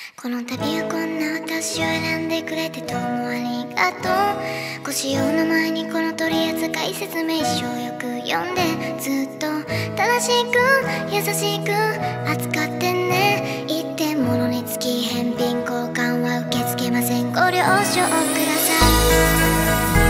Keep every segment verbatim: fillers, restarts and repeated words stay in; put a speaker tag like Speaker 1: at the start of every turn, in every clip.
Speaker 1: この度はこんな私を選んでくれてどうもありがとう。ご使用の前にこの取扱説明書をよく読んで、ずっと正しく優しく扱ってね。一点物につき返品交換は受け付けません。ご了承ください。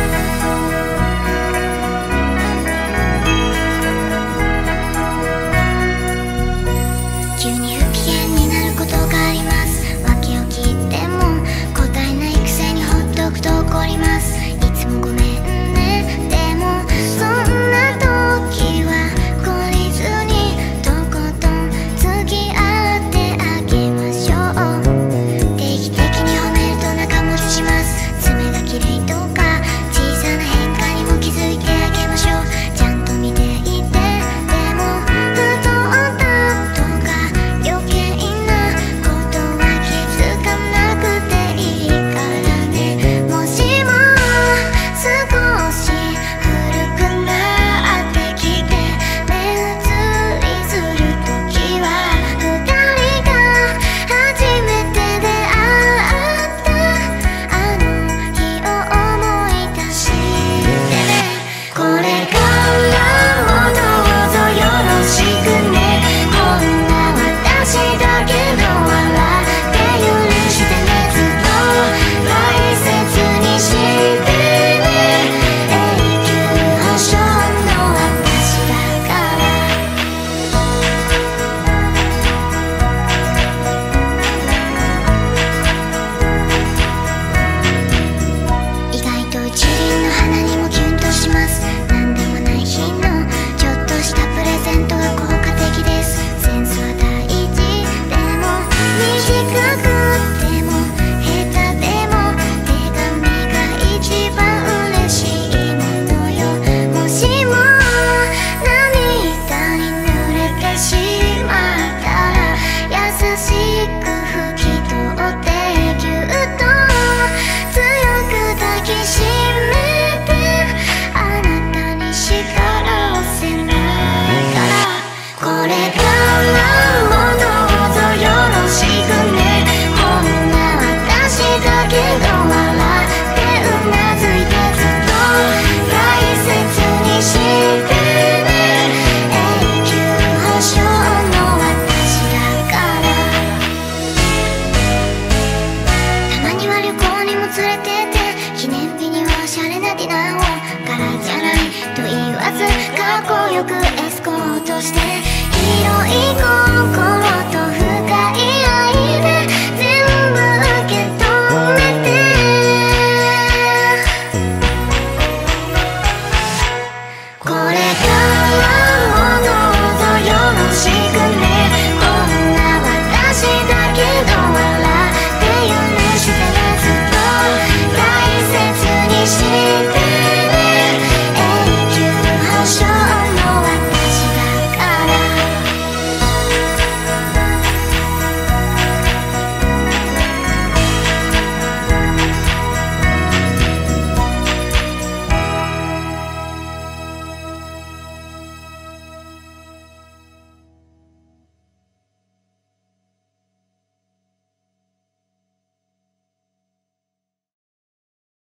Speaker 1: 記念日にはシャレなディナーを柄じゃないと言わずかっこよくエスコートして広い心